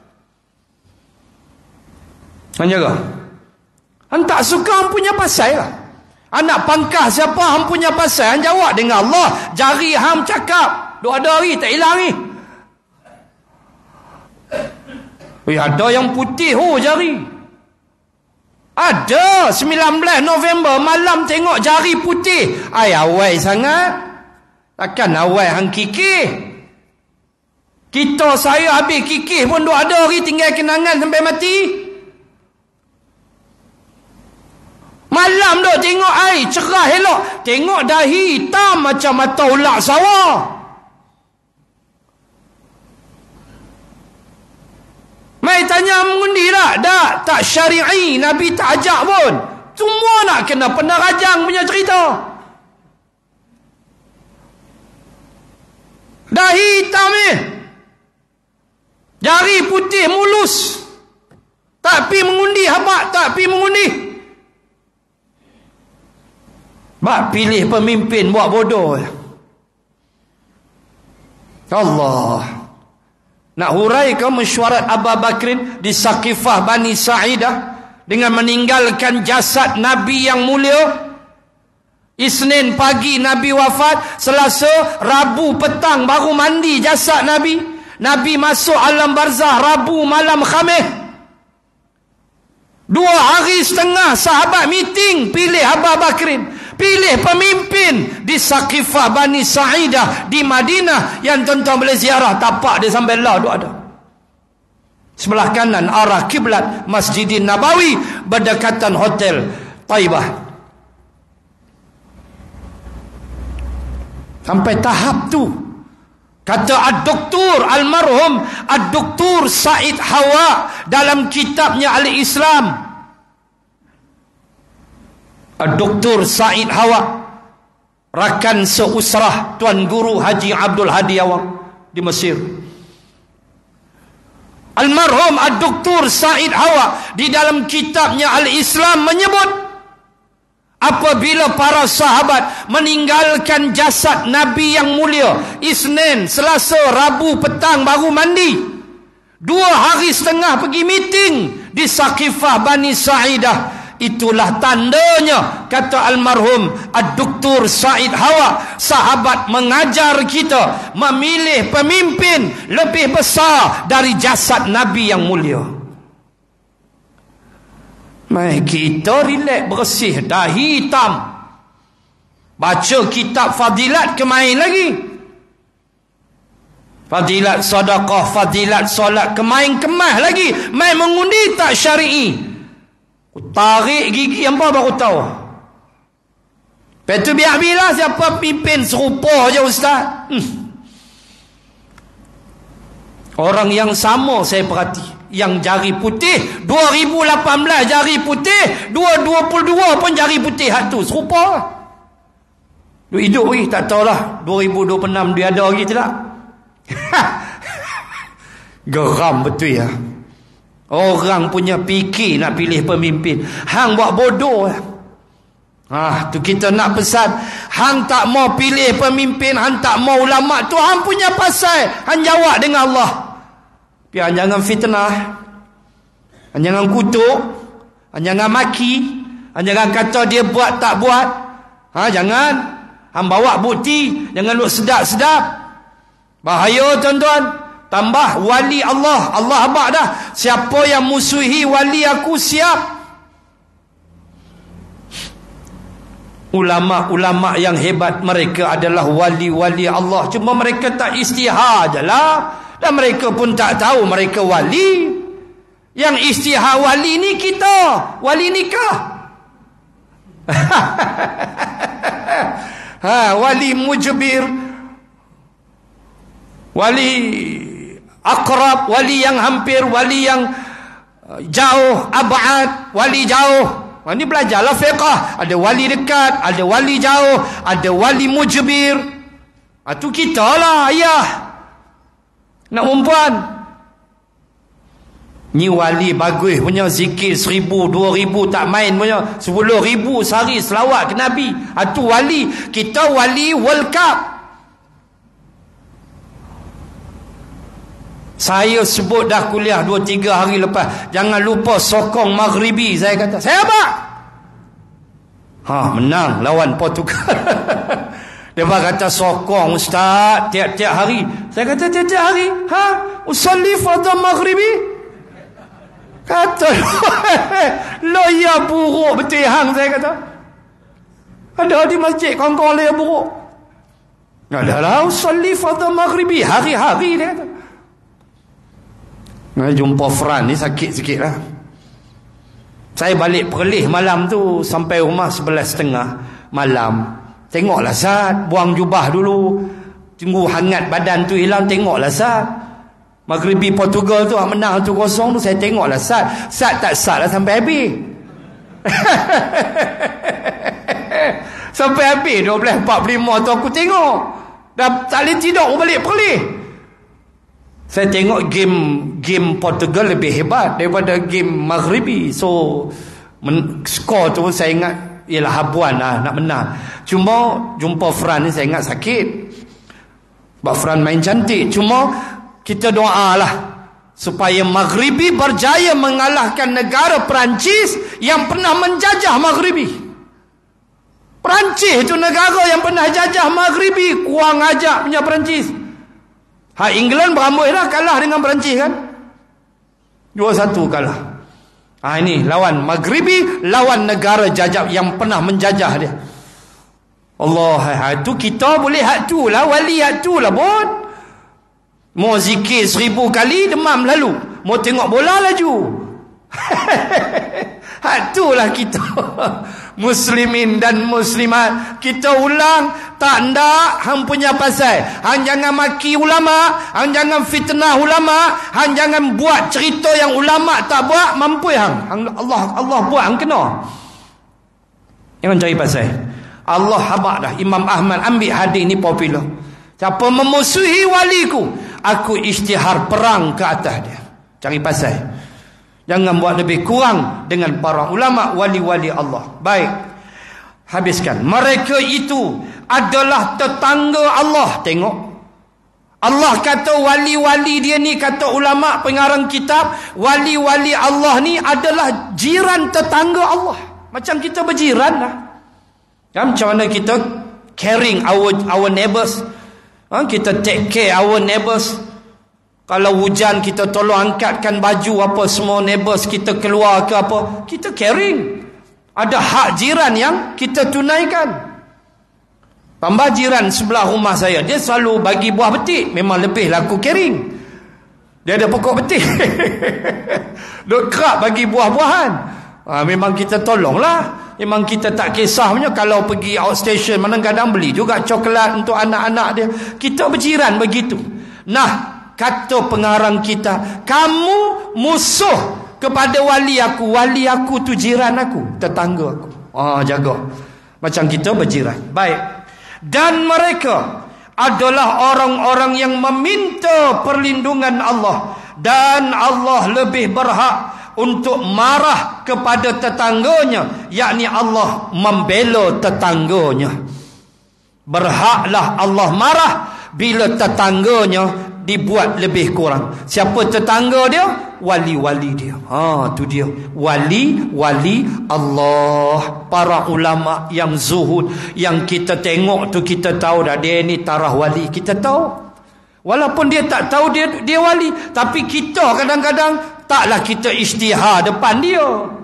Hang jaga. Hang tak suka, hang punya pasal lah. Anak pangkah siapa, hang punya pasal, hang jawab dengan Allah. Jari hang cakap, duk ada hari tak hilang ni. Ada yang putih jari. Ada 19 November malam tengok jari putih. Awal sangat. Takkan awal hang kikih. Kita saya habis kikih pun duk ada hari tinggal kenangan sampai mati. Malam duk tengok air cerah elok. Tengok dahi hitam macam mata ular sawah. Mai tanya mengundi tak? Tak syari'i. Nabi tak ajak pun. Semua nak kena penarajang punya cerita. Dahi hitam ni. Jari putih mulus. Tak pi mengundi habak. Tak pi mengundi. Bak pilih pemimpin buat bodoh. Allah. Nak huraikan mesyuarat Abu Bakrin di Saqifah Bani Sa'idah dengan meninggalkan jasad Nabi yang mulia. Isnin pagi Nabi wafat, Selasa, Rabu petang baru mandi jasad Nabi. Nabi masuk alam barzah Rabu malam Khamis. 2 hari setengah sahabat meeting, pilih Abu Bakrin, pilih pemimpin di Saqifah Bani Sa'idah di Madinah, yang tuan-tuan boleh ziarah tapak dia sampai lah duk ada. Sebelah kanan arah kiblat Masjidin Nabawi, berdekatan Hotel Taibah. Sampai tahap tu, kata Ad-Doktor almarhum Ad-Doktor Said Hawa dalam kitabnya Al-Islam. Ad-Doktor Said Hawa, rakan seusrah Tuan Guru Haji Abdul Hadi Awang di Mesir. Almarhum Ad-Doktor Said Hawa di dalam kitabnya Al-Islam menyebut, apabila para sahabat meninggalkan jasad Nabi yang mulia, Isnin, Selasa, Rabu petang baru mandi, 2 hari setengah pergi meeting di Saqifah Bani Sa'idah, itulah tandanya, kata almarhum Ad-Doktor Said Hawa, sahabat mengajar kita memilih pemimpin lebih besar dari jasad Nabi yang mulia. Mai kita relax, bersih, dahi hitam, baca kitab fadilat kemain lagi, fadilat sedekah, fadilat solat kemain-kemah lagi, main mengundi tak syar'i. Tarik gigi yang baru tahu. Lepas tu biar-biarlah siapa pimpin serupa je ustaz. Orang yang sama saya perhati, yang jari putih 2018 jari putih, 2022 pun jari putih hak tu serupa. Duk hidup lagi tak tahulah 2026 dia ada lagi tak. Geram betul ya. Orang punya fikir nak pilih pemimpin, hang buat bodoh lah. Tu kita nak pesan, hang tak mau pilih pemimpin, hang tak mau ulama tu, hang punya pasal, hang jawab dengan Allah. Biar jangan fitnah, jangan kutuk, jangan maki, jangan kata dia buat tak buat. Jangan. Hang bawa bukti, jangan lu sedap-sedap. Bahaya tuan-tuan. Tambah wali Allah, Allah abad dah, siapa yang musuhi wali aku siap. Ulama-ulama yang hebat mereka adalah wali-wali Allah, cuma mereka tak istihar je lah. Dan mereka pun tak tahu mereka wali. Yang istihar wali ni kita, wali nikah. Wali mujbir, wali akrab, wali yang hampir, wali yang jauh, abad, wali jauh. Ini belajarlah fiqah. Ada wali dekat, ada wali jauh, ada wali mujbir. Itu kita lah ayah. Nak perempuan, ni wali bagus punya, zikir 1000, 2000 tak main punya, 10,000 sehari selawat ke Nabi. Itu wali. Kita wali World Cup. Saya sebut dah kuliah 2-3 hari lepas, jangan lupa sokong Maghribi. Saya kata, saya apa? Menang lawan Portugal. Dia kata sokong ustaz tiap-tiap hari. Saya kata tiap-tiap hari. Usalli fardhu Maghribi. Kata loya buruk betul hang. Saya kata ada di masjid kawan-kawan loya buruk. Adalah usalli fardhu Maghribi hari-hari. Dia kata. Jumpa Fran ni sakit sikit lah. Saya balik Perlis malam tu, sampai rumah 11:30 malam. Tengoklah Zat, buang jubah dulu, tunggu hangat badan tu hilang. Tengoklah Zat, Maghribi Portugal tu menang 1-0 tu, saya tengoklah Zat. Zat tak sat lah sampai habis. Sampai habis 12:45 tu aku tengok. Dah tak boleh tidur, aku balik Perlis. Saya tengok game Portugal lebih hebat daripada game Maghribi. So skor tu saya ingat ialah habuan lah, nak menang. Cuma jumpa Fran ni saya ingat sakit, sebab Fran main cantik. Cuma kita doalah supaya Maghribi berjaya mengalahkan negara Perancis yang pernah menjajah Maghribi. Perancis tu negara yang pernah jajah Maghribi, kurang ajak punya Perancis. England berambut dah kalah dengan Perancis kan, 2-1 kalah. Ini lawan Maghribi, lawan negara jajah yang pernah menjajah dia. Allah, itu kita boleh hak tu lah, wali hak tu lah pun. Mau zikir 1000 kali demam lalu, mau tengok bola laju. Hak tu lah kita. Muslimin dan muslimat, kita ulang tak ndak hang punya pasal. Hang jangan maki ulama, hang jangan fitnah ulama, hang jangan buat cerita yang ulama tak buat, mampu hang. Allah buat hang kena. Jangan cari pasal. Allah habaq dah. Imam Ahmad ambil hadis ni popular. Siapa memusuhi waliku, aku isytihar perang ke atas dia. Cari pasal. Jangan buat lebih kurang dengan para ulama, wali-wali Allah. Baik, habiskan. Mereka itu adalah tetangga Allah. Tengok, Allah kata wali-wali dia ni, kata ulama pengarang kitab, wali-wali Allah ni adalah jiran tetangga Allah. Macam kita berjiran lah. Macam mana kita caring our neighbours, kita take care our neighbours. Kalau hujan kita tolong angkatkan baju apa semua neighbours kita keluar ke apa, kita caring. Ada hak jiran yang kita tunaikan. Tambah jiran sebelah rumah saya, dia selalu bagi buah betik, memang lebih laku caring. Dia ada pokok betik. Duk kerap bagi buah-buahan. Memang kita tolonglah. Memang kita tak kisah punya. Kalau pergi outstation kadang-kadang beli juga coklat untuk anak-anak dia. Kita berjiran begitu. Nah, kata pengarang kita, kamu musuh kepada wali aku tu jiran aku, tetangga aku. Jaga. Macam kita berjiran. Baik. Dan mereka adalah orang-orang yang meminta perlindungan Allah. Dan Allah lebih berhak untuk marah kepada tetangganya, yakni Allah membela tetangganya. Berhaklah Allah marah bila tetangganya dibuat lebih kurang. Siapa tetangga dia? Wali-wali dia. Tu dia. Wali-wali Allah. Para ulama yang zuhud, yang kita tengok tu kita tahu dah dia ni tarah wali. Kita tahu. Walaupun dia tak tahu dia wali, tapi kita kadang-kadang taklah kita isytihar depan dia.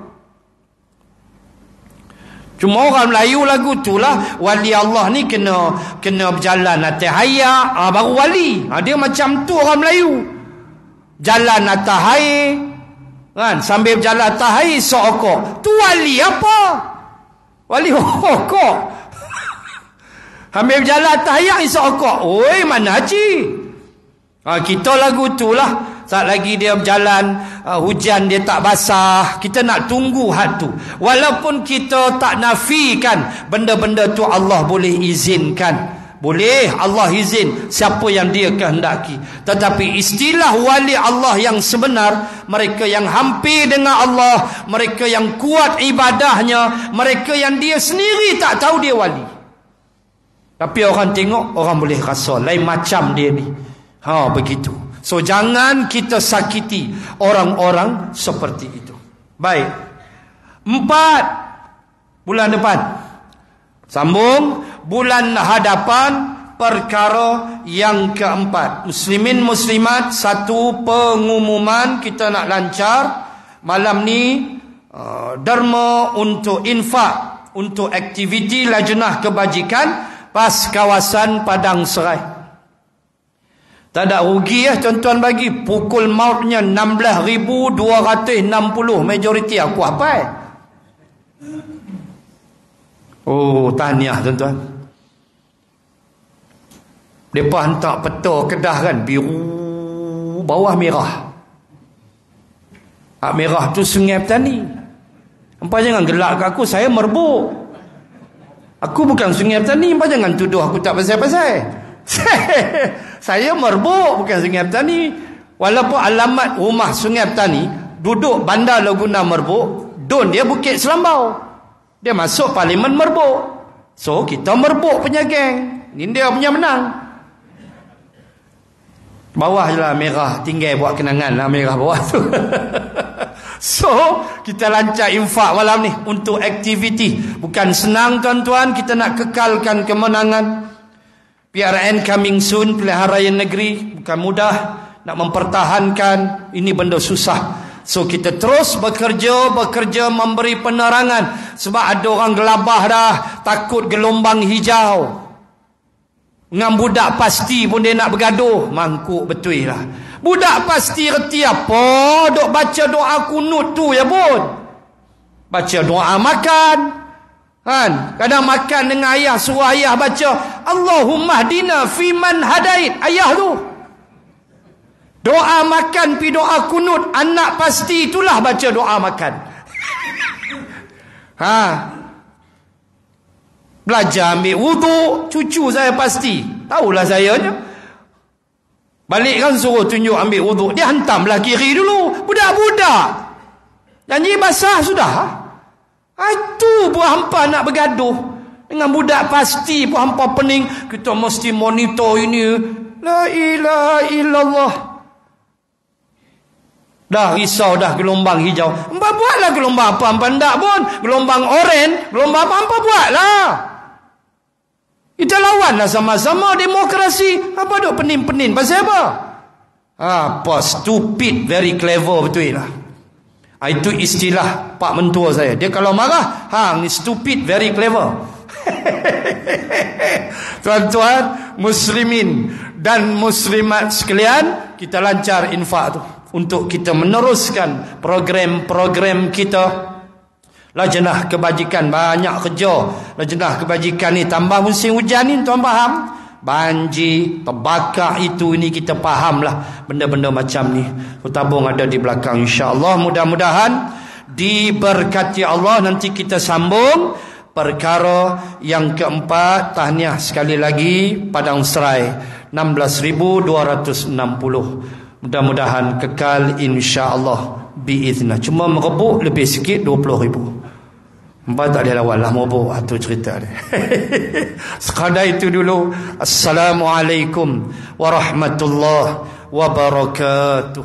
Cuma orang Melayu lagu tu lah, wali Allah ni kena berjalan atas air, baru wali. Dia macam tu orang Melayu. Jalan atas air, kan? Sambil berjalan atas air seokok. Tu wali apa? Wali hokok. Sambil berjalan atas air seokok. Oi, mana haji? Kita lagu tu lah. Saat lagi dia berjalan, hujan dia tak basah, kita nak tunggu hak tu. Walaupun kita tak nafikan benda-benda tu Allah boleh izinkan. Boleh Allah izin siapa yang dia kehendaki. Tetapi istilah wali Allah yang sebenar, mereka yang hampir dengan Allah, mereka yang kuat ibadahnya, mereka yang dia sendiri tak tahu dia wali. Tapi orang tengok, orang boleh rasa lain macam dia ni. Begitu. So jangan kita sakiti orang-orang seperti itu. Baik. 4 bulan depan. Sambung bulan hadapan, perkara yang keempat. Muslimin muslimat, satu pengumuman kita nak lancar malam ni, derma untuk infak, untuk aktiviti lajnah kebajikan PAS kawasan Padang Serai. Tak ada rugi tuan-tuan bagi. Pukul mautnya 16,260. Majoriti aku apa tahniah tuan-tuan. Mereka hantar peta Kedah kan, biru bawah merah. Merah tu Sungai Petani. Hampa jangan gelak kat aku, saya merbuk. Aku bukan Sungai Petani. Hampa jangan tuduh aku tak pasal-pasal. Saya merbuk, bukan Sungai Petani. Walaupun alamat rumah Sungai Petani, duduk Bandar Laguna Merbuk, don dia Bukit Selambau. Dia masuk Parlimen Merbuk. So kita merbuk punya geng. Ni dia punya menang. Bawah je lah merah, tinggal buat kenangan lah merah bawah tu. So kita lancar infak malam ni untuk aktiviti. Bukan senang tuan-tuan, kita nak kekalkan kemenangan. PRN coming soon, pilihan raya negeri, bukan mudah nak mempertahankan. Ini benda susah. So kita terus bekerja memberi penerangan. Sebab ada orang gelabah dah, takut gelombang hijau. Dengan budak pasti pun dia nak bergaduh. Mangkuk betul lah. Budak pasti reti apa? Dok baca doa kunut tu ya bun. Baca doa makan. Kan? Kadang makan dengan ayah, suruh ayah baca Allahumma hdina fiman hadait. Ayah tu. Doa makan pi doa kunut, anak pasti itulah baca doa makan. Belajar ambil wuduk, cucu saya pasti. Tahulah saya je. Balik kan suruh tunjuk ambil wuduk, dia hantam belah kiri dulu. Budak-budak. Janji basah sudah. Itu buah hampa nak bergaduh. Dengan budak pasti buah hampa pening. Kita mesti monitor ini. La ilaha illallah. Dah risau dah gelombang hijau. Hampa buatlah gelombang apa hampa ndak pun. Gelombang oren, gelombang apa hampa buatlah. Kita lawanlah sama-sama demokrasi. Apa duk penin-penin pasal apa? Apa stupid very clever betul lah. Itu istilah Pak Mentua saya. Dia kalau marah, ni stupid very clever. Tuan-tuan muslimin dan muslimat sekalian, kita lancar infak tu untuk kita meneruskan program-program kita. Lajnah kebajikan banyak kerja. Lajnah kebajikan ni tambah musim hujan ni, tuan faham? Banjir, terbakar itu ini kita fahamlah benda-benda macam ni. Tabung ada di belakang insya-Allah. Mudah-mudahan diberkati Allah. Nanti kita sambung perkara yang keempat. Tahniah sekali lagi Padang Serai 16,260. Mudah-mudahan kekal insya-Allah biiznillah. Cuma merebuk lebih sikit 20,000. Empat tak ada lawan lah merebuk. Itu cerita dia. Sekadar itu dulu. Assalamualaikum warahmatullahi wabarakatuh.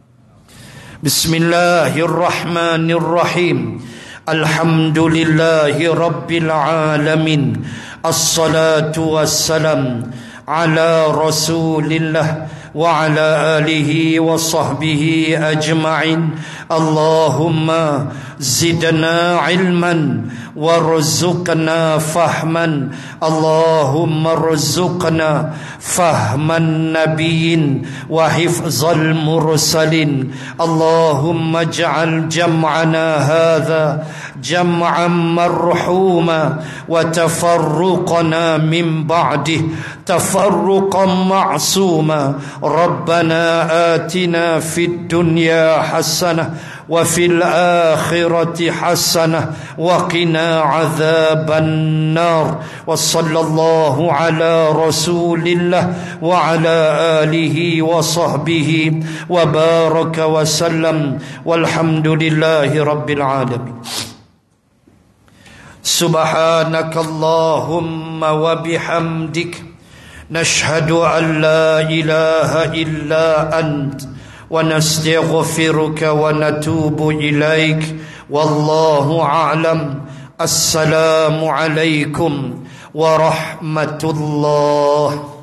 Bismillahirrahmanirrahim. Alhamdulillahi rabbil alamin. Assalatu wassalam ala rasulillah wa ala alihi wa sahbihi ajma'in. Allahumma zidna ilman warzuqna fahman. Allahumma rzuqna fahman nabiyyin wa hifzal mursalin. Allahumma ij'al jam'ana hadha jam'an marhuma wa tafarruqana min ba'dih tafarruqan ma'suma. Rabbana atina fid dunya hasanah wa fil akhirati hasanah wa qina adzaban nar. Wa sallallahu ala rasulillah wa ala alihi wa sahbihi wa baraka wa sallam. Walhamdulillahi rabbil alamin. Subhanakallahumma wa bihamdik nashhadu an la ilaha illa ant wa nastaghfiruka wa natubu ilaik. Wallahu a'lam. Assalamu alaikum warahmatullahi